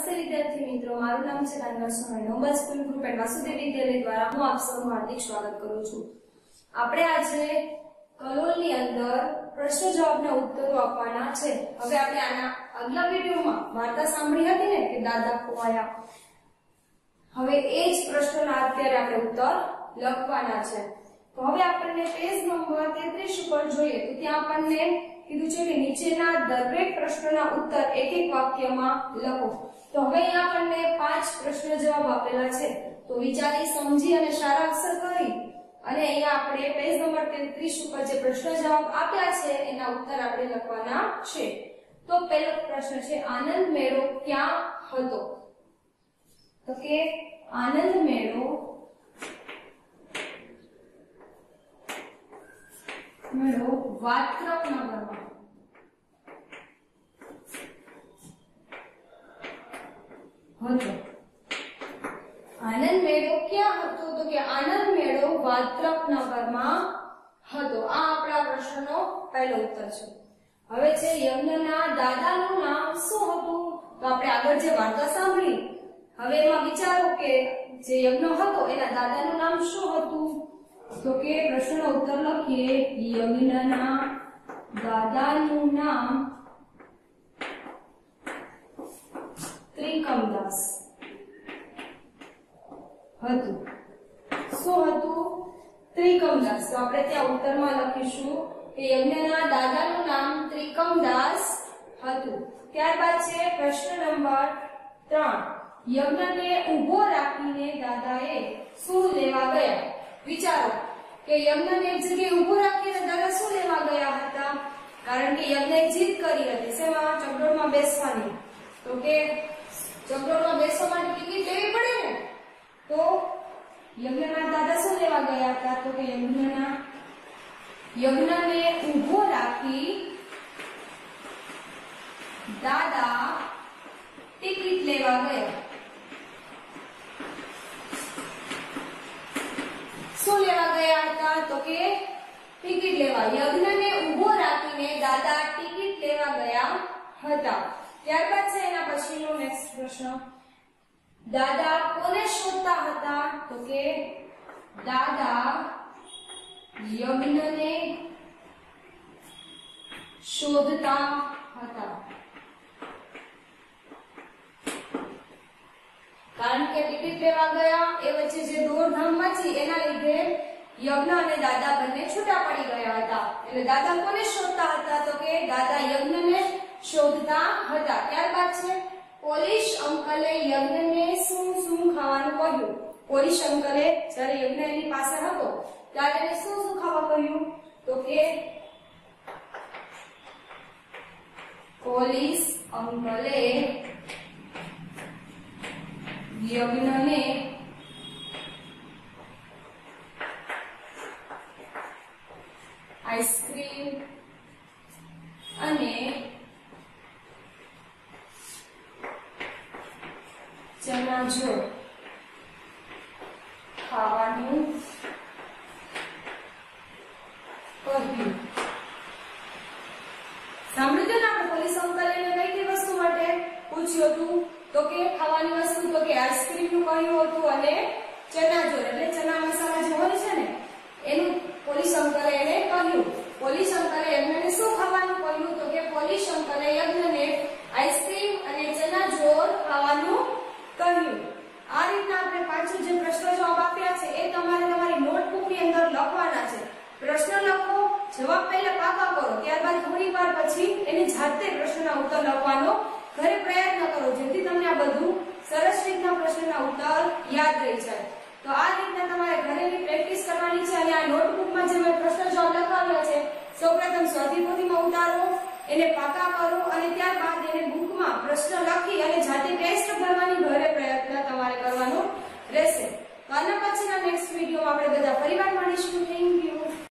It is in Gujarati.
નમસ્તે વિદ્યાર્થી મિત્રો, મારું નામ છે Tanya Sonal. Noble school group and Vasudev Vidyalaya દ્વારા હું આપ સૌનું હાર્દિક સ્વાગત કરું છું. આપણે આજે કલોલની અંદર પ્રશ્ન જવાબના ઉત્તરો આપવાના છે. હવે આપણે આના આગલા વિડિયોમાં વાર્તા સાંભળી હતી ને કે દાદા ખોવાયા. હવે એ જ પ્રશ્નોના અત્યારે આપણે ઉત્તર લખવાના છે. તો હવે આપણને પેજ નંબર 33 ઉપર જોઈએ તો ત્યાં આપણને કીધું છે કે નીચેના દરેક પ્રશ્નોના ઉત્તર એક એક વાક્યમાં લખો. તો હવે અહીંયા આપણને 5 પ્રશ્ન જવાબ આપેલા છે. તો વિચારી સમજી અને સારા અક્ષર કરી અને અહીંયા આપણે પેજ નંબર 33 ઉપર જે પ્રશ્ન જવાબ આપ્યા છે એના ઉત્તર આપણે લખવાના છે. તો પહેલો પ્રશ્ન છે, આનંદ મેળો ક્યાં હતો? તો કે આનંદ મેળો વાત્રક નગરમાં હતો. આનંદ મેળો ક્યાં હતો? તો કે આનંદ મેળો વાત્રક નગરમાં હતો. આ આપણા પ્રશ્નનો પહેલો ઉત્તર છે. હવે છે યજ્ઞના દાદાનું નામ શું હતું? તો આપણે આગળ જે વાર્તા સાંભળી હવે એમાં વિચારો કે જે યજ્ઞ હતો એના દાદાનું નામ શું હતું? તો કે પ્રશ્નનો ઉત્તર લખીએ, યજ્ઞના દાદાનું નામ ત્રિકમદાસ હતું. શું હતું? ત્રિકમદાસ. તો આપણે ત્યાં ઉત્તરમાં લખીશું કે યજ્ઞના દાદાનું નામ ત્રિકમદાસ હતું. ત્યારબાદ છે પ્રશ્ન નંબર 3, યજ્ઞને ઊભો રાખીને દાદાએ શું લેવા ગયા? વિચારો કે યજ્ઞને એક જગ્યાએ ઊભો રાખીને દાદા શું લેવા ગયા હતા? કારણ કે યજ્ઞએ જીદ કરી હતી. શેમાં? ચકડોળમાં બેસવાની. તો કે ચકડોળમાં બેસવા માટે ટિકિટ લેવી પડે ને. તો યજ્ઞના દાદા શું લેવા ગયા હતા? તો કે યજ્ઞને ઊભો રાખી દાદા ટિકિટ લેવા ગયા. શું લેવા ગયા હતા? તો કે ટિકિટ લેવા. યજ્ઞને ઊભો રાખીને દાદા ટિકિટ લેવા ગયા હતા. ત્યારબાદ છે એના પછીનો નેક્સ્ટ પ્રશ્ન, દાદા કોને શોધતા હતા? તો કે દાદા યજ્ઞને શોધતા હતા. કારણ કે ટિકિટ લેવા ગયા એ વચ્ચે જે દોડધામ મચી એના લીધે યજ્ઞ અને દાદા બંને છૂટા પડી ગયા હતા. એટલે દાદા કોને શોધતા હતા? તો કે દાદા યજ્ઞને શોધતા હતા. ત્યારબાદ છે પોલીસ અંકલે યજ્ઞને શું શું ખાવાનું કહ્યું? પોલીસ અંકલે જ્યારે યજ્ઞ એની પાસે હતો ત્યારે એને શું શું ખાવા કહ્યું? તો કે પોલીસ અંકલે યજ્ઞને આઈસ્ક્રીમ અને ચનાચોર ખાવાનું કહ્યું. સાંભળ્યું ને આપણે પોલીસ અંકલ એને કઈ કઈ વસ્તુ માટે પૂછ્યું હતું? તો કે ખાવાની વસ્તુ, તો કે આઈસ્ક્રીમ નું કહ્યું હતું અને ચનાચોર એટલે ચના મસાલા જે હોય છે ને એનું પોલીસ અંકલે એને કહ્યું. પોલીસ અંકલે યજ્ઞને શું ખાવાનું કહ્યું? તો કે પોલીસ અંકલે યજ્ઞને આઈસ્ક્રીમ અને ચનાચોર ખાવાનું કહ્યું. આ રીતના આપણે પાછું જે પ્રશ્ન જવાબ આપ્યા છે એ તમારે તમારી નોટબુક ની અંદર લખવાના છે. પ્રશ્ન લખો, જવાબ પહેલા પાકા કરો, ત્યારબાદ થોડી વાર પછી એની જાતે પ્રશ્નના ઉત્તર લખવાનો ઘરે પ્રયત્ન કરો, જેથી તમને આ બધું સરસ રીતના પ્રશ્નના ઉત્તર યાદ રહી જાય. તો આ રીતના તમારે ઘરેની પ્રેક્ટિસ કરવાની છે. અને આ નોટબુકમાં જે મેં પ્રશ્ન જવાબ લખાવ્યા છે સૌપ્રથમ સ્વાધ્યાય પોથીમાં ઉતારો, એને પાકા કરો અને ત્યારબાદ